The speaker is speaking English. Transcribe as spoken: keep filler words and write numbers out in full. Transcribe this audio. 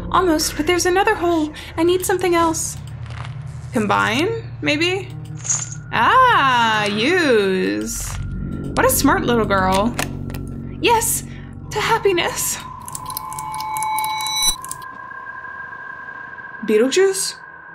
Almost, but there's another hole. I need something else. Combine, maybe? Ah, use. What a smart little girl. Yes, to happiness. Beetlejuice?